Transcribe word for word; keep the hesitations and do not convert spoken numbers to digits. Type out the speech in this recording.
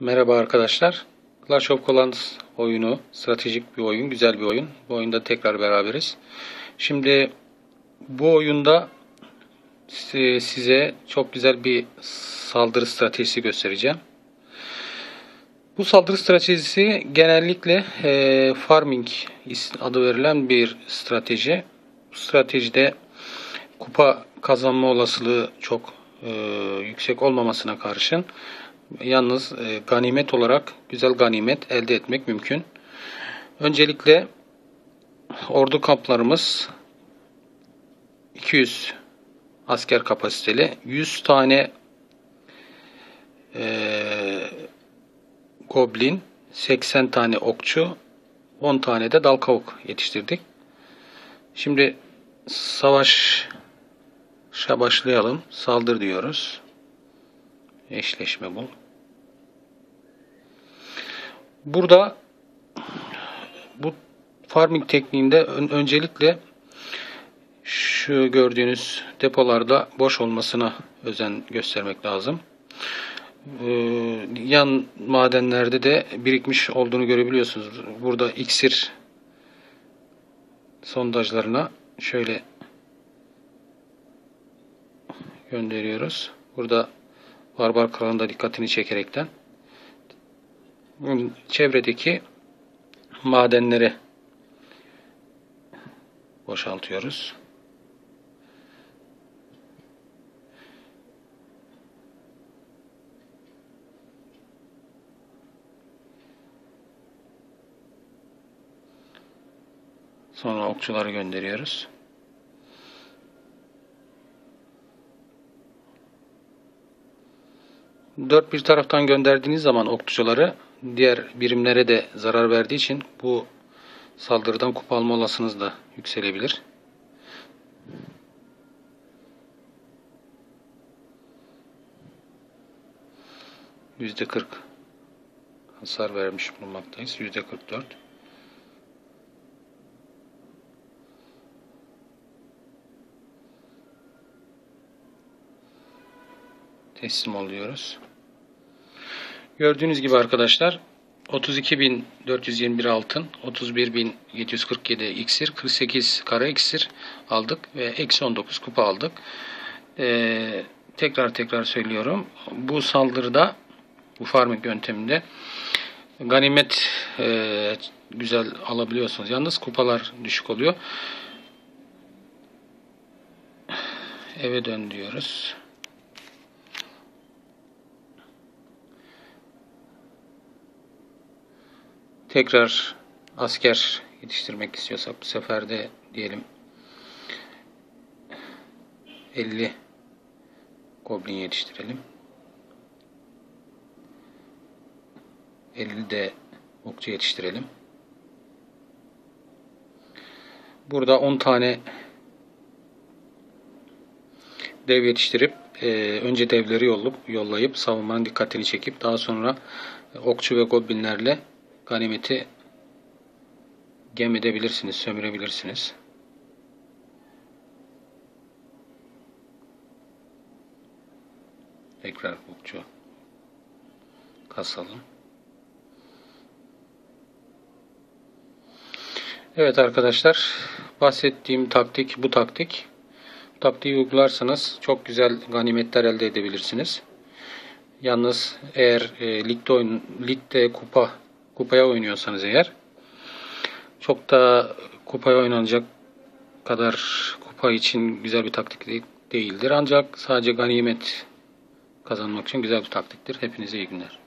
Merhaba arkadaşlar. Clash of Clans oyunu, stratejik bir oyun, güzel bir oyun. Bu oyunda tekrar beraberiz. Şimdi bu oyunda size çok güzel bir saldırı stratejisi göstereceğim. Bu saldırı stratejisi genellikle e, farming adı verilen bir strateji. Bu stratejide kupa kazanma olasılığı çok e, yüksek olmamasına karşın yalnız e, ganimet olarak güzel ganimet elde etmek mümkün. Öncelikle ordu kamplarımız iki yüz asker kapasiteli, yüz tane e, goblin, seksen tane okçu, on tane de dal kavuk yetiştirdik. Şimdi savaşa başlayalım. Saldır diyoruz. Eşleşme bul. Burada bu farming tekniğinde ön, öncelikle şu gördüğünüz depolarda boş olmasına özen göstermek lazım. Ee, yan madenlerde de birikmiş olduğunu görebiliyorsunuz. Burada iksir sondajlarına şöyle gönderiyoruz. Burada Barbar Kral'ın da dikkatini çekerekten çevredeki madenleri boşaltıyoruz. Sonra okçuları gönderiyoruz. Dört bir taraftan gönderdiğiniz zaman okçuları diğer birimlere de zarar verdiği için bu saldırıdan kupa alma olasılığınız da yükselebilir. yüzde kırk hasar vermiş bulunmaktayız. yüzde kırk dört. Teslim oluyoruz. Gördüğünüz gibi arkadaşlar otuz iki bin dört yüz yirmi bir altın, otuz bir bin yedi yüz kırk yedi iksir, kırk sekiz kara iksir aldık ve eksi on dokuz kupa aldık. Ee, tekrar tekrar söylüyorum. Bu saldırıda, bu farming yönteminde ganimet e, güzel alabiliyorsunuz. Yalnız kupalar düşük oluyor. Eve dön diyoruz. Tekrar asker yetiştirmek istiyorsak bu sefer de diyelim elli goblin yetiştirelim. elli de okçu yetiştirelim. Burada on tane dev yetiştirip e, önce devleri yollayıp, yollayıp savunmanın dikkatini çekip daha sonra okçu ve goblinlerle ganimeti gem edebilirsiniz, sömürebilirsiniz. Tekrar okçu kasalım. Evet arkadaşlar, bahsettiğim taktik bu taktik. Bu taktiği uygularsanız çok güzel ganimetler elde edebilirsiniz. Yalnız eğer e, ligde oyun, ligde kupa kupaya oynuyorsanız eğer çok da kupaya oynanacak kadar kupa için güzel bir taktik değildir. Ancak sadece ganimet kazanmak için güzel bir taktiktir. Hepinize iyi günler.